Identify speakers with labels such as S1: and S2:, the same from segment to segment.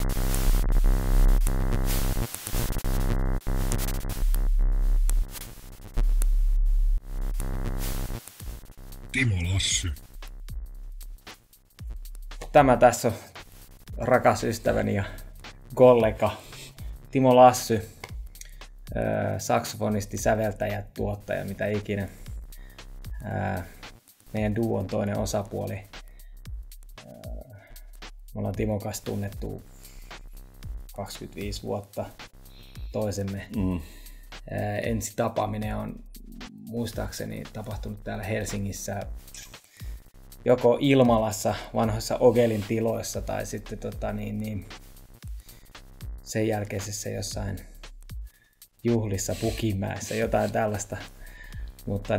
S1: Timo Lassy.
S2: Tämä tässä on rakas ystäväni ja kollega Timo Lassy, saksofonisti, säveltäjä, tuottaja, mitä ikinä. Meidän duon toinen osapuoli. Me ollaan Timon kanssa tunnettu 25 vuotta toisemme. Ensi tapaaminen on muistaakseni tapahtunut täällä Helsingissä joko Ilmalassa vanhoissa Ogelin tiloissa tai sitten sen jälkeisessä jossain juhlissa Pukimäessä, jotain tällaista. Mutta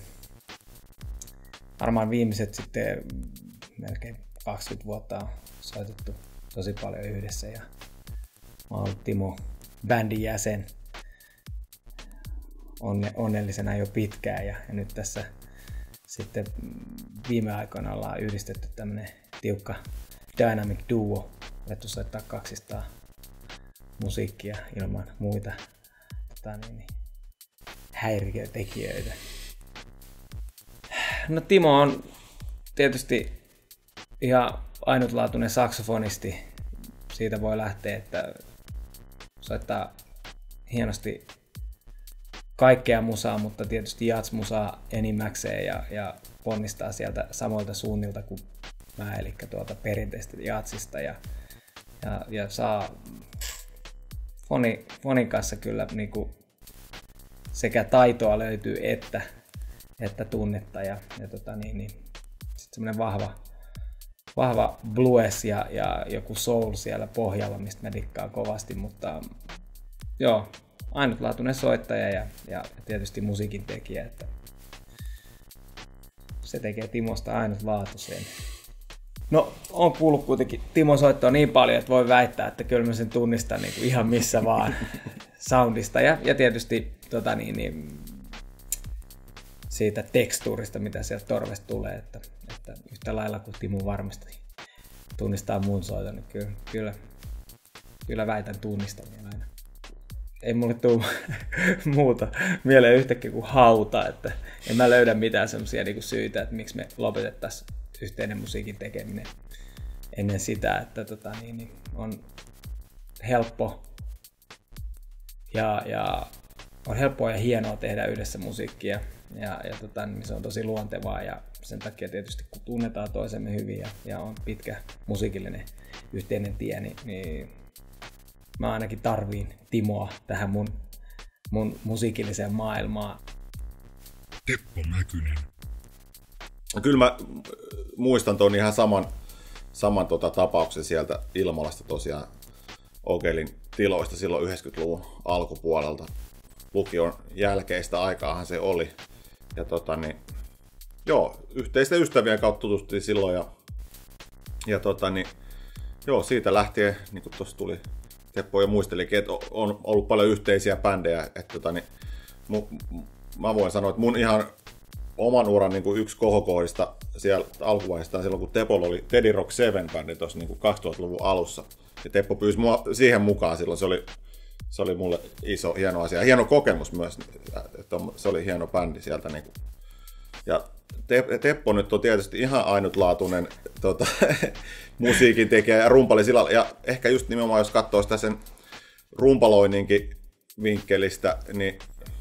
S2: varmaan viimeiset sitten melkein 20 vuotta on soitettu tosi paljon yhdessä ja mä oon ollut Timo bändin jäsen onnellisena jo pitkään ja nyt tässä sitten viime aikoina ollaan yhdistetty tämmönen tiukka dynamic duo, alettu soittaa kaksistaan musiikkia ilman muita häiriötekijöitä. No Timo on tietysti ihan ainutlaatuinen saksofonisti. Siitä voi lähteä, että soittaa hienosti kaikkea musaa, mutta tietysti jazz-musaa enimmäkseen ja ponnistaa sieltä samoilta suunnilta kuin mä, eli tuolta perinteistä jazzista ja saa fonin kanssa kyllä niinku sekä taitoa löytyy että tunnetta ja sitten semmoinen vahva blues ja joku soul siellä pohjalla, mistä mä dikkaan kovasti, mutta joo, ainutlaatuinen soittaja ja tietysti musiikin tekijä, että se tekee Timosta ainutlaatuisen. No, on kuullut kuitenkin Timo soittaa niin paljon, että voi väittää, että kyllä mä sen tunnistan niin kuin ihan missä vaan soundista ja tietysti siitä tekstuurista, mitä sieltä torvesta tulee, että yhtä lailla kuin Timo varmasti tunnistaa mun soiton, niin kyllä väitän tunnistaminen aina. Ei mulle tule muuta mieleen yhtäkkiä kuin hauta, että en mä löydä mitään semmosia niinku syitä, että miksi me lopetettaisiin yhteinen musiikin tekeminen ennen sitä, että on helppo ja on helppoa ja hienoa tehdä yhdessä musiikkia ja se on tosi luontevaa ja sen takia tietysti kun tunnetaan toisemme hyvin ja on pitkä musiikillinen yhteinen tie, niin mä ainakin tarviin Timoa tähän mun musiikilliseen maailmaan.
S1: Teppo Mäkynen.
S3: Kyllä mä muistan tuon ihan saman tapauksen sieltä Ilmalasta tosiaan Ogelin tiloista silloin 90-luvun alkupuolelta. Lukion jälkeistä aikaahan se oli. Ja joo, yhteisten ystävien kautta tutustui silloin ja siitä lähtien, niin kuin tuossa tuli Teppo jo muistelikin, että on ollut paljon yhteisiä bändejä, että mä voin sanoa, että mun ihan oman uran niin kuin yksi kohokohdista siellä alkuvaiheessa silloin, kun Tepolla oli Teddy Rock 7-bändi tuossa niin 2000-luvun alussa, ja Teppo pyysi mua siihen mukaan silloin, se oli mulle iso, hieno asia, hieno kokemus myös, että se oli hieno bändi sieltä. Niin kuin. Ja Teppo nyt on tietysti ihan ainutlaatuinen musiikin tekijä ja rumpali sillä, ja ehkä just nimenomaan, jos katsoo sitä sen rumpaloinninkin vinkkelistä, niin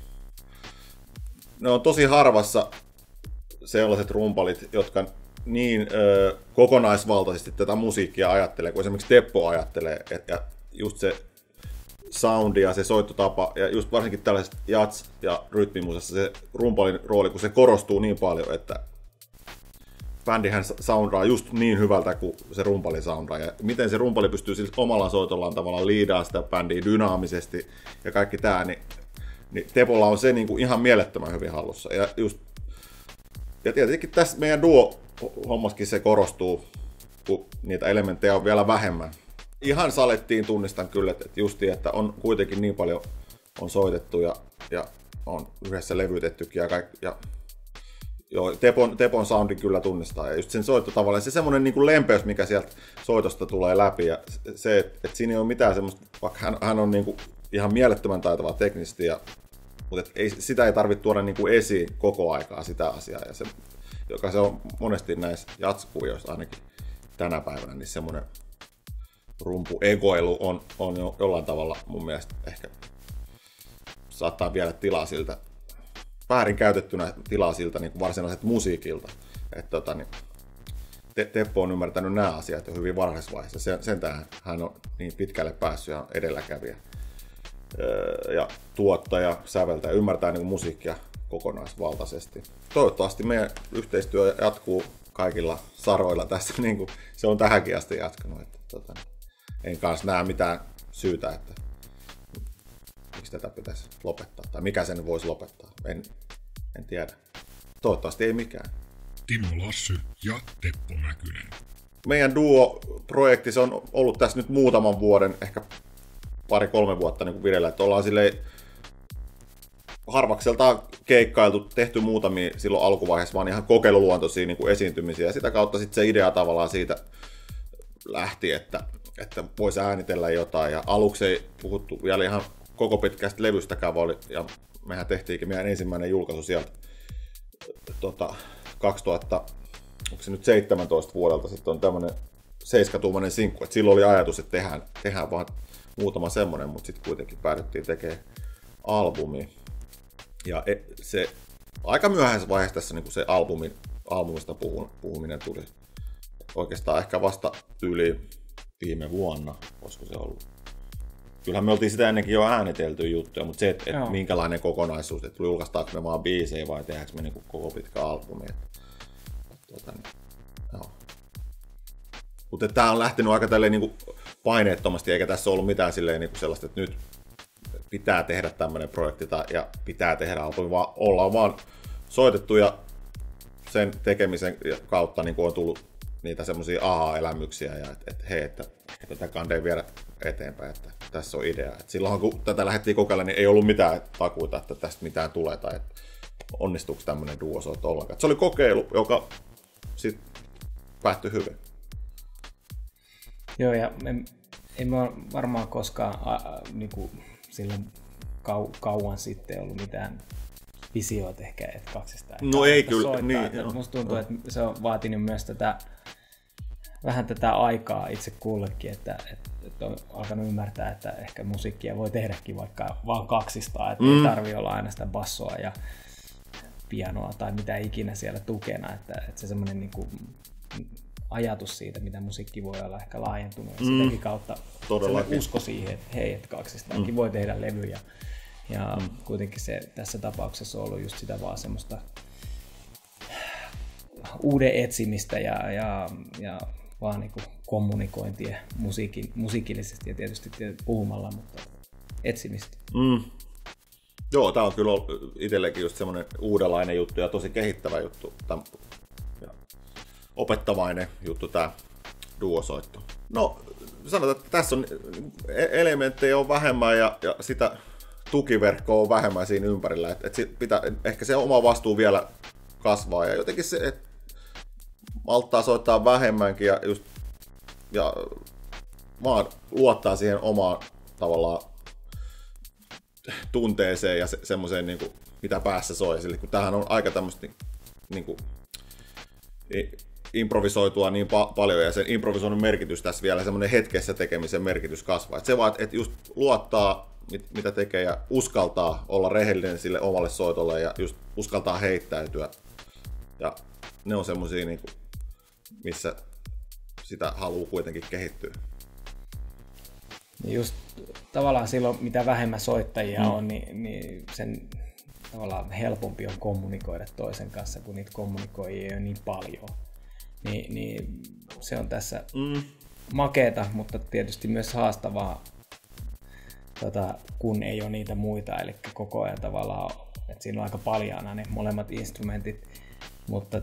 S3: ne on tosi harvassa sellaiset rumpalit, jotka niin kokonaisvaltaisesti tätä musiikkia ajattelee, kun esimerkiksi Teppo ajattelee, että just se soundi ja se soittotapa, ja just varsinkin tällaisessa jazz- ja rytmimusessa se rumpalin rooli, kun se korostuu niin paljon, että bändihän soundaa just niin hyvältä kuin se rumpali soundaa, ja miten se rumpali pystyy siis omalla soitollaan tavallaan liidaa sitä bändiä dynaamisesti ja kaikki tää, niin Tepolla on se niin kuin ihan mielettömän hyvin hallussa. Ja tietenkin tässä meidän duo-hommaskin se korostuu, kun niitä elementtejä on vielä vähemmän. Ihan salettiin tunnistan kyllä, että justiin, että on kuitenkin niin paljon on soitettu ja on yhdessä levytettykin ja joo, Tepon soundi kyllä tunnistaa, ja just sen soitto tavallaan, se semmoinen niin kuin lempeys, mikä sieltä soitosta tulee läpi, ja se, että siinä ei ole mitään semmoista, vaikka hän on niin kuin ihan mielettömän taitava teknisesti, mutta sitä ei tarvitse tuoda niin kuin esiin koko aikaa sitä asiaa, ja joka se on monesti näissä jatskuvioissa ainakin tänä päivänä, niin semmoinen rumpuegoilu on jo jollain tavalla mun mielestä ehkä saattaa viedä tilaa siltä, väärin käytettynä tilaa siltä niin kuin varsinaiset musiikilta. Teppo on ymmärtänyt nämä asiat jo hyvin varhaisessa vaiheessa. Sentään hän on niin pitkälle päässyt ja edelläkävijä ja tuottaja, säveltäjä, ymmärtää niin kuin musiikkia kokonaisvaltaisesti. Toivottavasti meidän yhteistyö jatkuu kaikilla saroilla tässä, niin kuin se on tähänkin asti jatkanut. En kanssa näe mitään syytä, että miksi tätä pitäisi lopettaa, tai mikä sen voisi lopettaa, en tiedä. Toivottavasti ei mikään.
S1: Timo Lassy ja Teppo Mäkynen.
S3: Meidän duo-projekti, se on ollut tässä nyt muutaman vuoden, ehkä 2-3 vuotta niin kuin vireillä, että ollaan silleen harvakseltaan keikkailtu, tehty muutamia silloin alkuvaiheessa, vaan ihan kokeiluluontoisia niin kuin esiintymisiä, ja sitä kautta sitten se idea tavallaan siitä lähti, että voisi äänitellä jotain, ja aluksi ei puhuttu vielä ihan koko pitkästä levystäkään, ja mehän tehtiinkin meidän ensimmäinen julkaisu sieltä 2017 vuodelta, sitten on tämmöinen 7-tuumainen sinkku, että silloin oli ajatus, että tehdään vaan muutama semmoinen, mutta sitten kuitenkin päädyttiin tekemään albumi, ja se aika myöhäisessä vaiheessa tässä niin kuin se albumista puhuminen tuli oikeastaan ehkä vasta yli viime vuonna, olisiko se ollut. Kyllähän me oltiin sitä ennenkin jo ääniteltyä juttuja, mutta se, että minkälainen kokonaisuus, että julkaistaanko me vaan biisejä vai tehdäänkö me niin koko pitkä albumi. Mutta tämä on lähtenyt aika tälleen niin paineettomasti, eikä tässä ollut mitään silleen, niin sellaista, että nyt pitää tehdä tämmöinen projekti ja pitää tehdä albumi, vaan ollaan vaan soitettu ja sen tekemisen kautta niin on tullut niitä semmoisia aha-elämyksiä ja että hei, että tätä kandee viedä eteenpäin, että tässä on idea. Et silloin kun tätä lähdettiin kokeilemaan, niin ei ollut mitään takuita, että tästä mitään tulee tai että onnistuuko tämmöinen duosoitto ollenkaan. Et se oli kokeilu, joka sitten päättyi hyvin.
S2: Joo, ja ei me varmaan koskaan niinku silloin kauan sitten ollut mitään visioita ehkä, että kaksistaan.
S3: No ei kyllä. Niin,
S2: musta tuntuu, että se on vaatinut myös vähän tätä aikaa itse kullekin, että on alkanut ymmärtää, että ehkä musiikkia voi tehdäkin vaikka vaan kaksistaan, että ei tarvitse olla aina sitä bassoa ja pianoa tai mitä ikinä siellä tukena, että se semmoinen niinku ajatus siitä, mitä musiikki voi olla ehkä laajentunut ja sitäkin kautta usko siihen, että hei, että kaksistaankin voi tehdä levyjä. Ja kuitenkin se tässä tapauksessa on ollut just sitä vaan semmoista uuden etsimistä ja vaan niin kuin kommunikointia musiikillisesti ja tietysti puhumalla, mutta etsimistä.
S3: Joo, tää on kyllä itsellekin just semmoinen uudenlainen juttu ja tosi kehittävä juttu ja opettavainen juttu tää duosoitto. No, sanotaan, että tässä on elementtejä on vähemmän ja sitä tukiverkkoa on vähemmän siinä ympärillä, että ehkä se oma vastuu vielä kasvaa ja jotenkin se, että malttaa soittaa vähemmänkin ja vaan luottaa siihen omaan tavallaan tunteeseen ja semmoiseen, niin kuin, mitä päässä soi. Sille, kun tämähän on aika tämmöistä niin kuin, improvisoitua niin paljon ja sen improvisoinnin merkitys tässä vielä, semmoinen hetkessä tekemisen merkitys kasvaa. Että se vaan, että just luottaa mitä tekee ja uskaltaa olla rehellinen sille omalle soitolle ja just uskaltaa heittäytyä. Ja ne on semmosia, niin kuin, missä sitä haluaa kuitenkin kehittyä.
S2: Just tavallaan silloin, mitä vähemmän soittajia on, niin sen tavallaan helpompi on kommunikoida toisen kanssa, kun niitä kommunikoijia ei ole niin paljon. Niin se on tässä makeeta, mutta tietysti myös haastavaa, kun ei ole niitä muita, eli koko ajan tavallaan, että siinä on aika paljaana ne molemmat instrumentit, mutta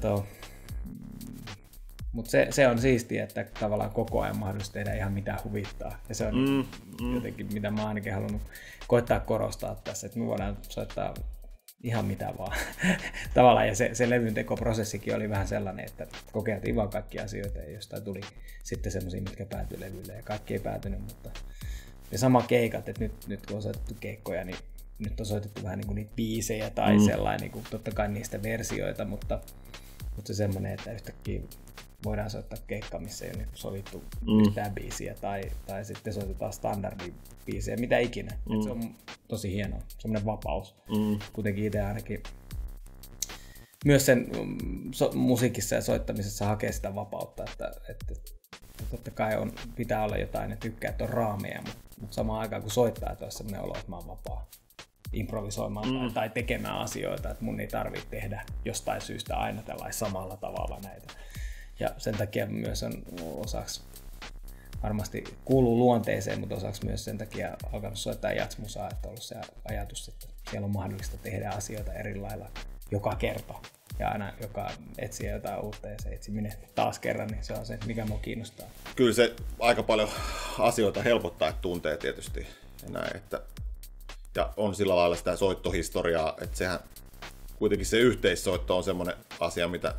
S2: se on siistiä, että tavallaan koko ajan mahdollista tehdä ihan mitä huvittaa, ja se on jotenkin, mitä mä ainakin halunnut koittaa korostaa tässä, että me voidaan soittaa ihan mitä vaan. Tavallaan, ja se levyn tekoprosessikin oli vähän sellainen, että kokeiltiin vaan kaikkia asioita, ja jostain tuli sitten semmoisia, mitkä päätyi levylle, ja kaikki ei päätynyt, mutta ja sama keikat, että nyt kun on soitettu keikkoja, niin nyt on soitettu vähän niin kuin niitä biisejä tai sellainen, niin kuin, totta kai niistä versioita, mutta se semmoinen, että yhtäkkiä voidaan soittaa keikka, missä ei ole niin sovittu yhtään biisiä tai sitten soitetaan standardibiisejä, mitä ikinä. Se on tosi hienoa, semmoinen vapaus. Kuitenkin itse ainakin myös sen musiikissa ja soittamisessa hakee sitä vapautta, että totta kai pitää olla jotain, että tykkää, että on raameja, mutta samaan aikaan kun soittaa, että olisi semmoinen olo, että mä oon vapaa improvisoimaan tai tekemään asioita, että mun ei tarvitse tehdä jostain syystä aina tällainen samalla tavalla näitä. Ja sen takia myös on osaksi, varmasti kuuluu luonteeseen, mutta osaksi myös sen takia alkanut soittaa jazzmusaa, että on ollut se ajatus, että siellä on mahdollista tehdä asioita eri lailla joka kerta. Ja aina joka etsii jotain uutta ja se etsiminen taas kerran, niin se on se, mikä mua kiinnostaa.
S3: Kyllä se aika paljon asioita helpottaa, että tuntee tietysti ja näin, ja on sillä lailla sitä soittohistoriaa, että sehän kuitenkin se yhteissoitto on semmoinen asia, mitä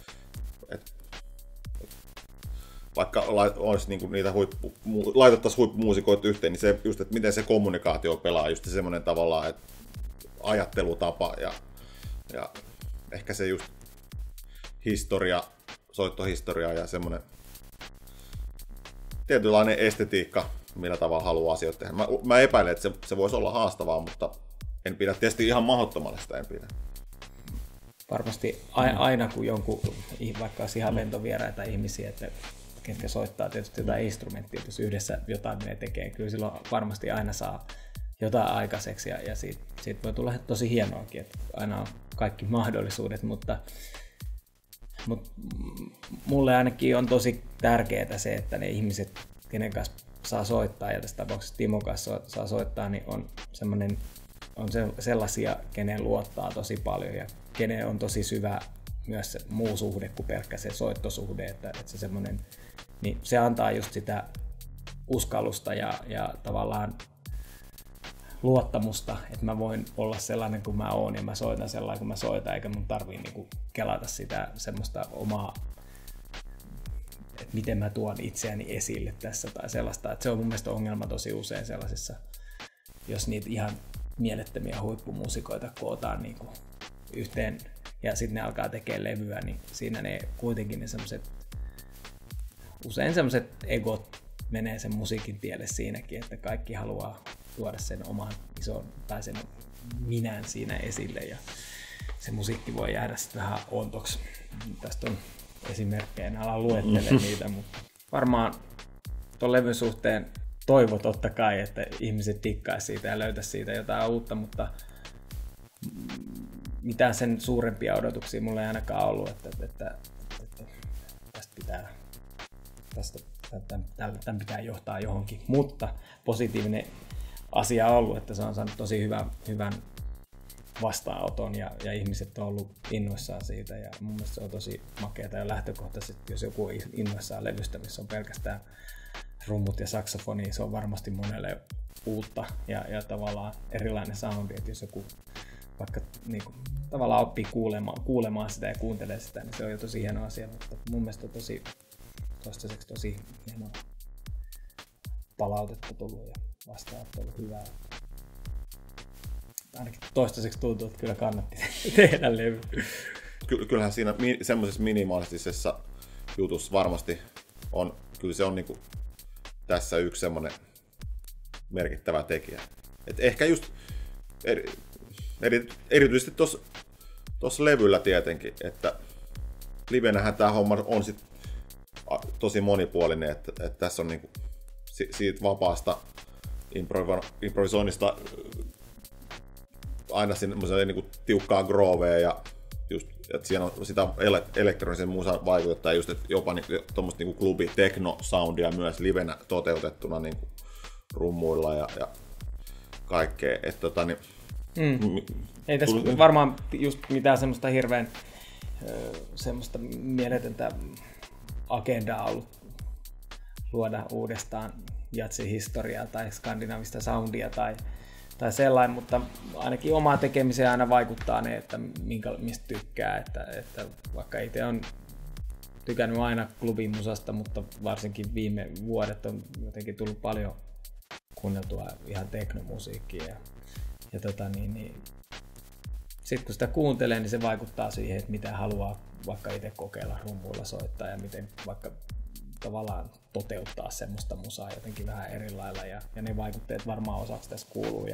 S3: vaikka olisi niinku niitä laitettaisiin huippumuusikoita yhteen, niin se just, että miten se kommunikaatio pelaa, just semmoinen tavallaan, että ajattelutapa ja ehkä se just historia, soittohistoria ja semmoinen tietynlainen estetiikka, millä tavalla haluaa asioita tehdä. Mä epäilen, että se voisi olla haastavaa, mutta en pidä tietysti ihan mahdottomana sitä, en pidä.
S2: Varmasti aina kun jonkun, vaikka olisi ihan ventovieraita ihmisiä, että ketkä soittaa tietysti jotain instrumenttia, jos yhdessä jotain menee tekemään, kyllä silloin varmasti aina saa jotain aikaiseksi ja siitä voi tulla tosi hienoakin, että aina on kaikki mahdollisuudet, mutta mulle ainakin on tosi tärkeää se, että ne ihmiset, kenen kanssa saa soittaa, ja tässä tapauksessa Timon kanssa saa soittaa, niin on sellaisia, kenen luottaa tosi paljon ja kenen on tosi syvä myös se muu suhde kuin pelkkä se soittosuhde, että se semmoinen, niin se antaa just sitä uskallusta ja tavallaan luottamusta, että mä voin olla sellainen kuin mä oon ja mä soitan sellainen kuin mä soitan, eikä mun tarvii niinku kelata sitä semmoista omaa, että miten mä tuon itseäni esille tässä tai sellaista, että se on mun mielestä ongelma tosi usein sellaisissa, jos niitä ihan mielettömiä huippumuusikoita kootaan niinku yhteen ja sitten ne alkaa tekemään levyä, niin siinä ne kuitenkin ne usein semmoiset egot menee sen musiikin tielle siinäkin, että kaikki haluaa tuoda sen oman ison tai sen minän siinä esille ja se musiikki voi jäädä sitten vähän ontoksi. Tästä on esimerkkejä, en ala luettele niitä, mutta varmaan tuon levyn suhteen toivo totta kai, että ihmiset dikkaisi siitä ja löytäisi siitä jotain uutta, mutta mitään sen suurempia odotuksia mulla ei ainakaan ollut, että tämän pitää johtaa johonkin, mutta positiivinen asia on ollut, että se on saanut tosi hyvän vastaanoton ja ihmiset on ollut innoissaan siitä ja mun mielestä se on tosi makeata ja lähtökohtaisesti, jos joku on innoissaan levystä, missä on pelkästään rummut ja saksofoni, se on varmasti monelle uutta ja tavallaan erilainen soundi, että jos joku vaikka niin kuin, tavallaan oppii kuulemaan sitä ja kuuntelee sitä, niin se on jo tosi hieno asia, mutta mun mielestä toistaiseksi tosi hienoa palautetta tullut ja vastaanotto ollut hyvää. Ainakin toistaiseksi tuntuu, että kyllä kannatti tehdä levy.
S3: Kyllähän siinä semmoisessa minimalistisessa jutussa varmasti on, kyllä se on niinku tässä yksi semmoinen merkittävä tekijä. Et ehkä just erityisesti tuossa levyllä tietenkin, että livenähän tämä homma on sit tosi monipuolinen, että tässä on niinku siitä vapaasta improvisoinnista aina semmoiseen niinku tiukkaa groovea ja just, että siinä on sitä elektronisen musan vaikutetta ja just, että jopa tuommoista niinku klubi techno soundia myös livenä toteutettuna niinku rummuilla ja kaikkea, että
S2: ei tässä varmaan just mitään semmoista hirveän semmoista mieletöntä agendaa ollut luoda uudestaan jatsin historiaa tai skandinaavista soundia tai sellainen, mutta ainakin omaan tekemiseen aina vaikuttaa ne, että mistä tykkää, että vaikka itse on tykännyt aina klubimusasta, mutta varsinkin viime vuodet on jotenkin tullut paljon kuunneltua ihan teknomusiikkia ja sitten kun sitä kuuntelee, niin se vaikuttaa siihen, että mitä haluaa vaikka itse kokeilla rummuilla soittaa ja miten vaikka tavallaan toteuttaa semmoista musaa jotenkin vähän eri lailla ja ne vaikutteet varmaan osaksi tässä kuuluu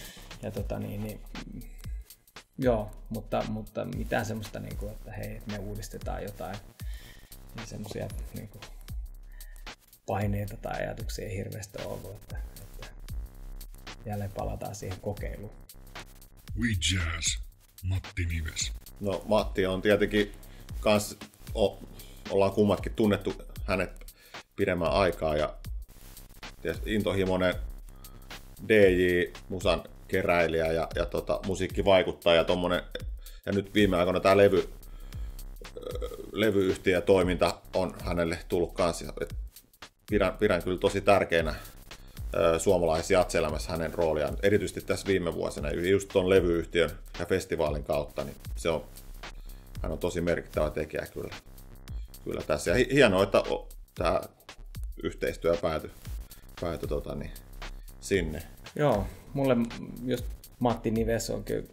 S2: joo, mutta mitään semmoista niinku, että hei, me uudistetaan jotain, niin semmoisia niinku paineita tai ajatuksia ei hirveästi ole ollut, että jälleen palataan siihen kokeiluun.
S1: We Jazz, Matti Nives.
S3: No Matti on tietenkin kans, ollaan kummatkin tunnettu hänet pidemmän aikaa ja intohimoinen DJ, musan keräilijä ja musiikkivaikuttaja tommonen, ja nyt viime aikoina tämä levyyhtiötoiminta on hänelle tullut kanssa. Pidän kyllä tosi tärkeänä suomalaisessa jatselämässä hänen rooliaan, erityisesti tässä viime vuosina, just tuon levyyhtiön ja festivaalin kautta, niin hän on tosi merkittävä tekijä kyllä tässä. Ja hienoa, että tämä yhteistyö päätyi sinne.
S2: Joo, mulle just Matti Nives on kyllä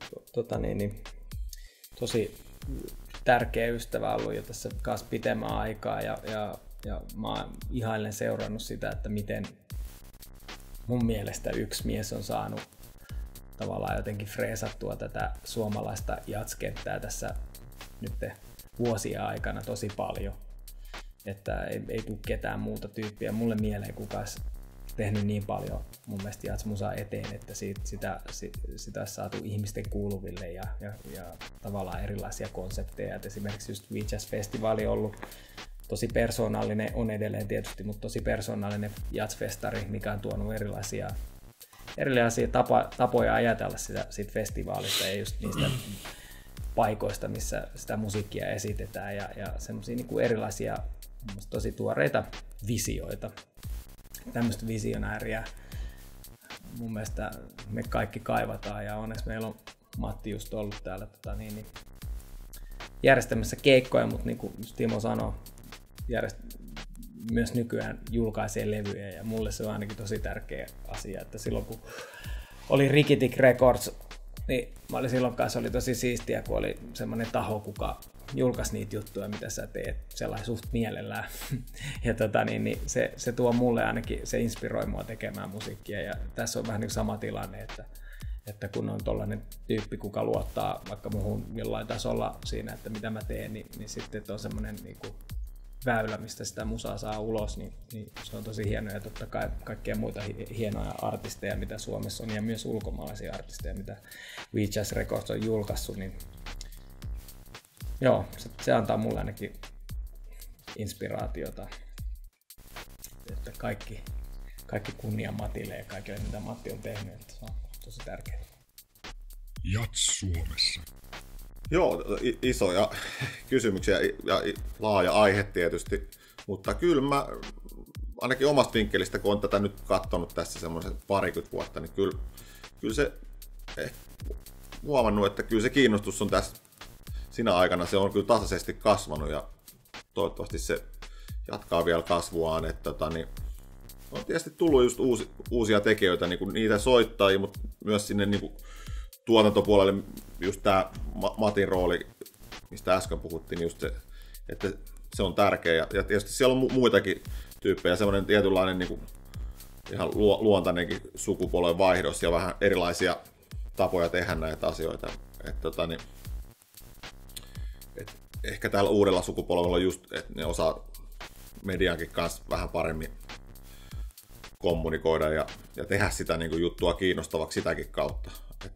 S2: tosi tärkeä ystävä ollut jo tässä kanssa pitemmän aikaa ja mä ihailen seurannut sitä, että miten mun mielestä yksi mies on saanut tavallaan jotenkin freesattua tätä suomalaista jatskenttää tässä nyt vuosia aikana tosi paljon. Että ei tule ketään muuta tyyppiä mulle mieleen, kuka olisi tehnyt niin paljon mun mielestä jatsmusaa eteen, että sitä olisi saatu ihmisten kuuluville ja tavallaan erilaisia konsepteja. Et esimerkiksi just We Jazz-festivaali on ollut tosi persoonallinen, on edelleen tietysti, mutta tosi persoonallinen jazzfestari, mikä on tuonut erilaisia tapoja ajatella siitä festivaalista ja just niistä paikoista, missä sitä musiikkia esitetään ja semmoisia niin kuin erilaisia tosi tuoreita visioita. Tämmöistä visionääriä mun mielestä me kaikki kaivataan ja onneksi meillä on Matti just ollut täällä järjestämässä keikkoja, mutta niin kuin Timo sanoi, myös nykyään julkaisee levyjä ja mulle se on ainakin tosi tärkeä asia, että silloin kun oli Rikitik Records, niin mä olin silloin kanssa oli tosi siistiä, kun oli semmoinen taho, kuka julkaisi niitä juttuja, mitä sä teet sellainen suht mielellään. Ja se tuo mulle ainakin, se inspiroi mua tekemään musiikkia ja tässä on vähän niin sama tilanne, että kun on tollainen tyyppi, kuka luottaa vaikka muhun jollain tasolla siinä, että mitä mä teen, niin sitten on semmoinen niin kuin väylä, mistä sitä musaa saa ulos, niin se on tosi hienoa ja totta kai kaikkia muita hienoja artisteja, mitä Suomessa on ja myös ulkomaalaisia artisteja, mitä We Jazz Records on julkaissut, niin joo, se antaa mulle ainakin inspiraatiota, että kaikki kunnia Matille ja kaikille mitä Matti on tehnyt, että se on tosi tärkeää.
S1: Jats Suomessa.
S3: Joo, isoja kysymyksiä ja laaja aihe tietysti, mutta kyllä mä ainakin omasta vinkkelistä, kun on tätä nyt katsonut tässä semmoisen 20 vuotta, niin kyllä se huomannut, että kyllä se kiinnostus on tässä siinä aikana, se on kyllä tasaisesti kasvanut ja toivottavasti se jatkaa vielä kasvuaan, että on tietysti tullut just uusia tekijöitä, niin kuin niitä soittajia, mutta myös sinne niin kuin tuotantopuolelle just tämä Matin rooli, mistä äsken puhuttiin, just se, että se on tärkeä. Ja tietysti siellä on muitakin tyyppejä, semmoinen tietynlainen niin kuin ihan luontainenkin sukupolven vaihdos ja vähän erilaisia tapoja tehdä näitä asioita. Ehkä täällä uudella sukupolvella just, että ne osaa mediankin kanssa vähän paremmin kommunikoida ja tehdä sitä niin kuin juttua kiinnostavaksi sitäkin kautta.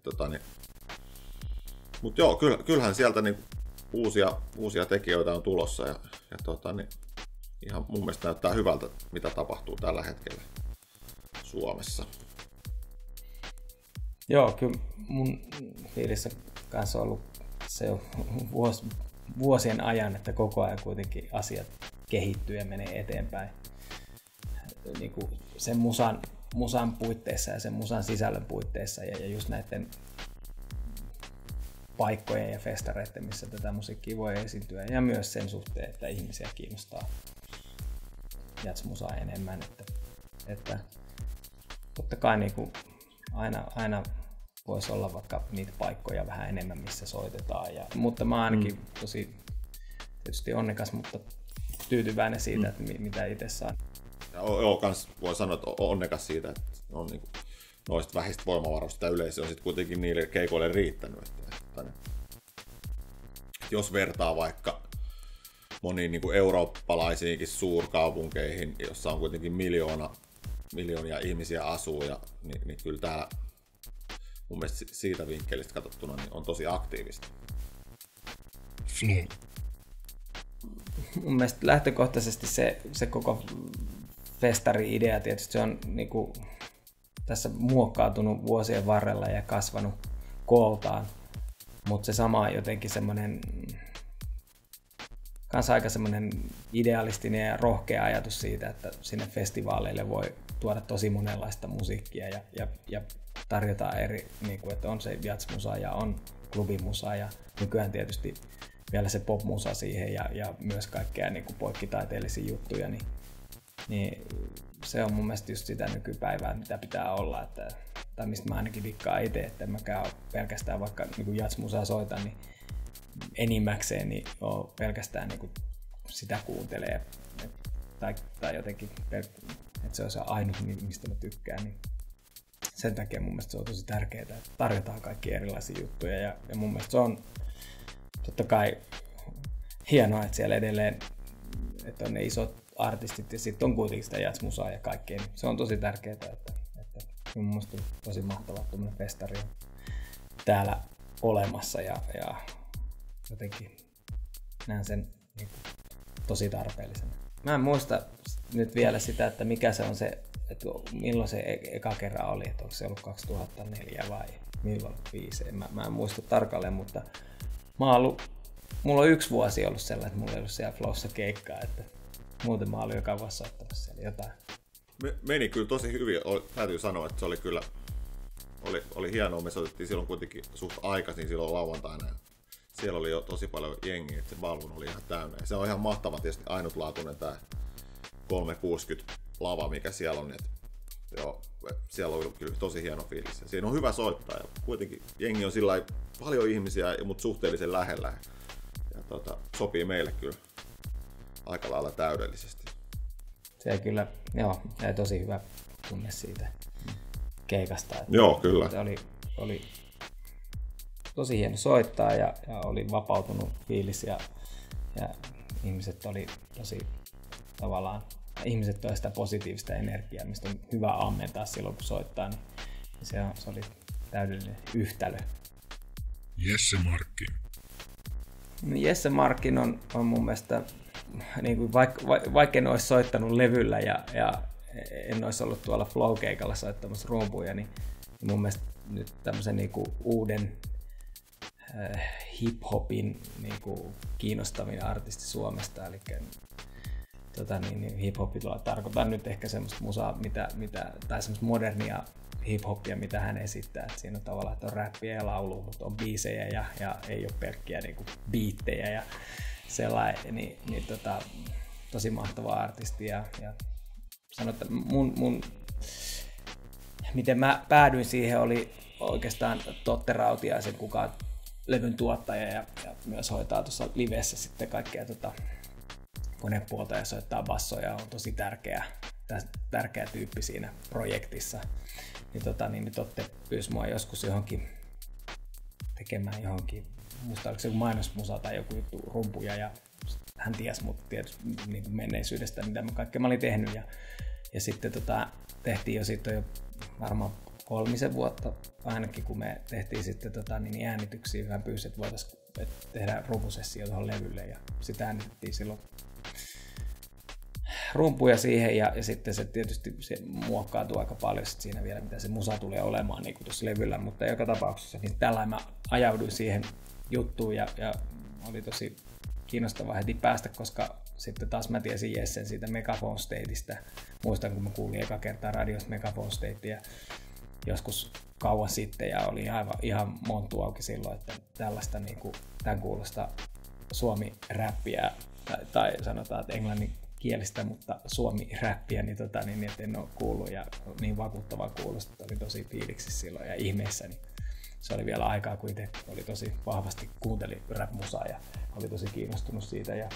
S3: Mutta joo, kyllähän sieltä niin uusia tekijöitä on tulossa ja ihan mun mielestä näyttää hyvältä, mitä tapahtuu tällä hetkellä Suomessa.
S2: Joo, kyllä mun fiilissä kanssa on ollut se on vuosien ajan, että koko ajan kuitenkin asiat kehittyy ja menee eteenpäin. Niin kuin sen musan musan puitteissa ja sen musan sisällön puitteissa ja just näiden paikkojen ja festareiden, missä tätä musiikkia voi esiintyä, ja myös sen suhteen, että ihmisiä kiinnostaa jazzmusaa enemmän, että totta kai niin kuin aina voisi olla vaikka niitä paikkoja vähän enemmän, missä soitetaan, mutta mä ainakin tosi tietysti onnekas, mutta tyytyväinen siitä, että mitä itse saan.
S3: Joo, kans voi sanoa, että onnekas siitä, että on niin kuin noista vähistä voimavaroista yleisö on sitten kuitenkin niille keikoille riittänyt. Että jos vertaa vaikka moniin niin kuin eurooppalaisiinkin suurkaupunkeihin, jossa on kuitenkin miljoonia ihmisiä asuu, niin kyllä täällä mun mielestä siitä vinkkelistä katsottuna niin on tosi aktiivista.
S1: Flow.
S2: Mun mielestä lähtökohtaisesti se koko festari-idea tietysti se on niinku tässä muokkautunut vuosien varrella ja kasvanut kooltaan, mutta se sama jotenkin semmoinen kans aika semmoinen idealistinen ja rohkea ajatus siitä, että sinne festivaaleille voi tuoda tosi monenlaista musiikkia ja tarjota eri, niin kuin, että on se jazzmusa ja on klubimusa ja nykyään tietysti vielä se popmusa siihen ja myös kaikkea niin kuin poikkitaiteellisia juttuja, niin se on mun mielestä just sitä nykypäivää, mitä pitää olla, tai mistä mä ainakin dikkaan itse, että en mäkään ole pelkästään vaikka niin jazzmusaa soitan, niin enimmäkseen niin on pelkästään niin kuin sitä kuuntelee tai jotenkin, että se on se ainut, mistä mä tykkään, niin sen takia mun mielestä se on tosi tärkeää, että tarjotaan kaikki erilaisia juttuja ja mun mielestä se on totta kai hienoa, että siellä edelleen että on ne isot artistit ja sitten on kuitenkin sitä jazzmusaa ja kaikkea, niin se on tosi tärkeää, että mun mielestä on tosi mahtavaa, että tämmöinen festari on täällä olemassa ja jotenkin näen sen niin kuin tosi tarpeellisena. Mä en muista nyt vielä sitä, että mikä se on se, että milloin se eka kerran oli, että onko se ollut 2004 vai milloin 2005, mä en muista tarkalleen, mutta mulla on 1 vuosi ollut sellainen, että mulla ei ollut siellä Flowssa keikkaa, että muuten mä olin joka vuosi soittamassa siellä jotain.
S3: Meni kyllä tosi hyvin, täytyy sanoa, että se oli kyllä oli hienoa, me soitettiin silloin kuitenkin suht aikaisin silloin lauantaina. Siellä oli jo tosi paljon jengiä, että se balvun oli ihan täynnä. Ja se on ihan mahtava tietysti ainutlaatuinen tämä 360 lava, mikä siellä on. Joo, siellä on kyllä tosi hieno fiilis. Ja siinä on hyvä soittaa ja kuitenkin jengi on sillä paljon ihmisiä, mutta suhteellisen lähellä. Ja sopii meille kyllä aika lailla täydellisesti.
S2: Se kyllä, joo, jäi tosi hyvä tunne siitä keikasta.
S3: Joo, kyllä.
S2: Se oli tosi hieno soittaa ja oli vapautunut fiilis ja ihmiset oli tosi tavallaan, ihmiset toi sitä positiivista energiaa, mistä on hyvä ammentaa silloin kun soittaa, niin se oli täydellinen yhtälö.
S1: Jesse Markkin.
S2: Jesse Markkin on mun mielestä, niin kuin vaikka en olisi soittanut levyllä ja en olisi ollut tuolla Flow-keikalla soittamassa rumpuja, niin mun mielestä nyt tämmöisen niin kuin uuden hip-hopin niin kuin kiinnostavin artisti Suomesta, eli hip-hopilla tarkoitan nyt ehkä semmoista musaa, tai semmoista modernia hip-hopia, mitä hän esittää. Et siinä on tavallaan, että on räppiä ja laulua, mutta on biisejä ja ei ole pelkkiä niin kuin biittejä ja sellainen, niin tosi mahtava artisti ja sanon, että miten mä päädyin siihen oli oikeastaan Totte Rautiaisen, kuka on levyn tuottaja ja myös hoitaa tuossa livessä sitten kaikkea konepuolta ja soittaa bassoja, on tosi tärkeä tyyppi siinä projektissa. Niin Totte pyysi mua joskus tekemään johonkin, musta oliko se joku mainosmusa tai joku juttu rumpuja ja hän tiesi mut tietysti niin menneisyydestä, mitä kaikkea mä olin tehnyt ja sitten tehtiin jo siitä jo varmaan 3 vuotta ainakin, kun me tehtiin sitten äänityksiä, hän pyysi, että voitaisiin tehdä rumpusessio tuohon levylle ja sitä äänitettiin silloin rumpuja siihen ja sitten se tietysti se muokkaantui aika paljon siinä vielä, mitä se musa tulee olemaan niin kuin tuossa levyllä, mutta joka tapauksessa niin tällä mä ajauduin siihen juttuun ja oli kiinnostavaa heti päästä, koska sitten taas mä tiesin Jessen siitä Megaphone Stateista. Muistan, kun mä kuulin eka kertaa radiosta Megaphone Statea joskus kauan sitten ja oli ihan montu auki silloin, että tällaista niinku, tämän kuulosta suomi-räppiä tai sanotaan, että englanninkielistä, mutta suomi-räppiä, niin, niin että en ole kuullut ja niin vakuuttavaa kuulosta, että oli tosi fiiliksissä silloin ja ihmeessä. Niin se oli vielä aikaa, kun itse oli tosi vahvasti kuunteli rap-musaa ja oli tosi kiinnostunut siitä. Ja,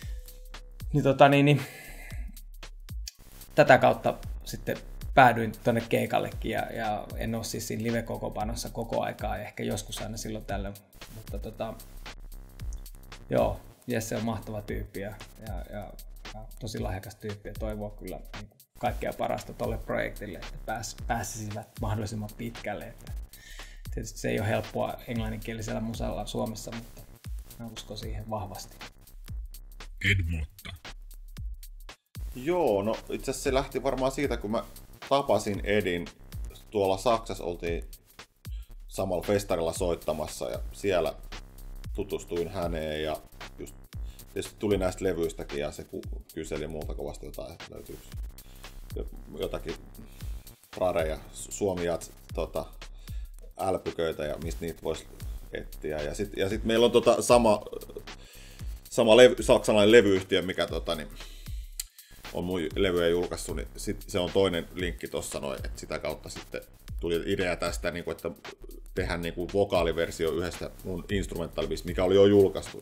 S2: niin, tätä kautta sitten päädyin tuonne keikallekin ja en ole siis siinä live-kokopanossa koko aikaa, ehkä joskus aina silloin tällöin, mutta joo, Jesse on mahtava tyyppi ja tosi lahjakas tyyppi ja toivoo kyllä niin kaikkea parasta tolle projektille, että pääsisivät mahdollisimman pitkälle. Että tietysti se ei ole helppoa englanninkielisellä musalla Suomessa, mutta mä uskon siihen vahvasti.
S1: Ed Motta.
S3: Joo, no itse asiassa se lähti varmaan siitä, kun mä tapasin Edin. Tuolla Saksassa oltiin samalla festarilla soittamassa ja siellä tutustuin häneen ja just tietysti tuli näistä levyistäkin ja se kyseli multa kovasti jotain, että löytyykö jotakin rareja, suomi-jats, älpyköitä ja mistä niitä voisi etsiä. Ja sit meillä on sama saksalainen levyyhtiö, mikä on mun levyjä julkaissut, niin se on toinen linkki tuossa noin, että sitä kautta sitten tuli idea tästä, niin kuin, että tehdään niin kuin vokaaliversio yhdestä mun instrumentaalibistä, mikä oli jo julkaistu.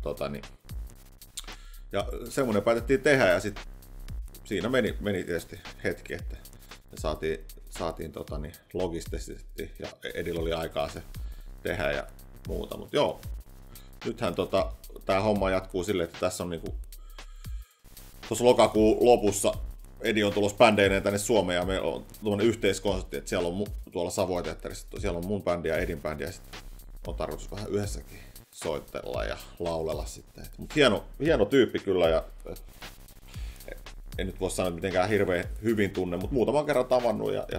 S3: Ja semmoinen päätettiin tehdä ja sitten siinä meni tietysti hetki, että saatiin logistisesti ja Edillä oli aikaa se tehdä ja muuta. Mutta joo, nythän tämä homma jatkuu silleen, että tässä on niinku tuossa lokakuun lopussa Edi on tulossa bändeineen tänne Suomeen ja meillä on tuollainen yhteiskonsertti, että siellä on tuolla Savoiteatterissa, siellä on mun bändi ja Edin bändi ja sitten on tarkoitus vähän yhdessäkin soitella ja laulella sitten. Mutta hieno tyyppi kyllä ja en nyt voi sanoa, että mitenkään hirveän hyvin tunne, mutta muutaman kerran tavannut ja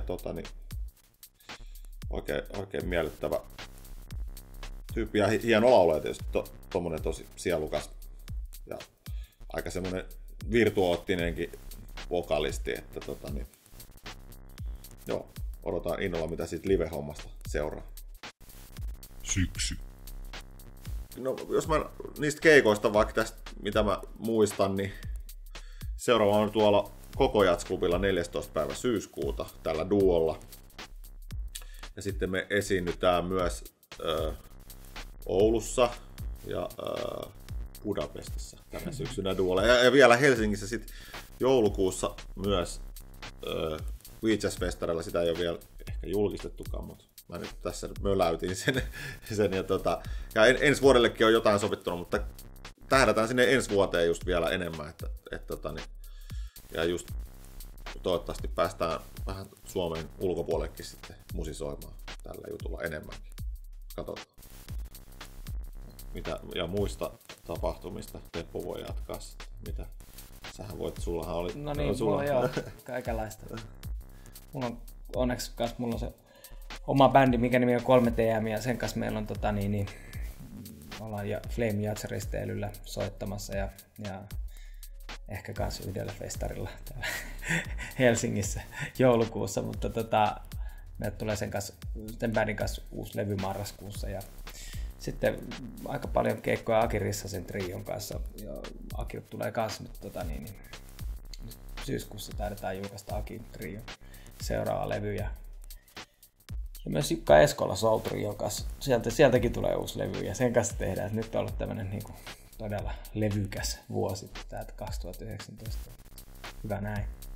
S3: oikein miellyttävä tyyppi ja hieno laulaja tietysti, tommonen tosi sielukas ja aika semmonen virtuoottinenkin vokalisti, että joo, odotan innolla mitä siitä live-hommasta seuraa.
S1: Syksy.
S3: No, jos mä niistä keikoista vaikka tästä, mitä mä muistan, niin seuraava on tuolla Koko Jats-klubilla 14. päivä syyskuuta tällä duolla. Ja sitten me esiinnytään myös Oulussa ja Budapestissa tänä syksynä duolla. Ja vielä Helsingissä sitten joulukuussa myös We Jazz-festarilla. Sitä ei ole vielä ehkä julkistettukaan, mutta mä nyt tässä möläytin sen ja ensi vuodellekin on jotain sovittunut, mutta tähdätään sinne ensi vuoteen just vielä enemmän, ja just toivottavasti päästään vähän Suomen ulkopuolellekin sitten musisoimaan tällä jutulla enemmänkin. Katsotaan. Ja muista tapahtumista Teppo voi jatkaa sitten. Mitä sähän voit, sullahan oli...
S2: No niin, mulla on joo, kaikenlaista. Mulla on onneksi mulla on se oma bändi, mikä nimi on 3TM, ja sen kanssa meillä on ollaan Flame Jazz-risteilyllä soittamassa ja ehkä kans yhdellä festarilla täällä Helsingissä joulukuussa, mutta meille tulee sen bändin kanssa uusi levy marraskuussa ja sitten aika paljon keikkoja Aki Rissasen trion kanssa ja Aki tulee kanssa nyt syyskuussa taidetaan julkaista Akin trion seuraava levy ja myös Jukka Eskola Soul Trion kanssa. Sieltäkin tulee uusi levy ja sen kanssa tehdään. Et nyt on ollut tämmönen todella levykäs vuosi täältä 2019. Hyvä näin.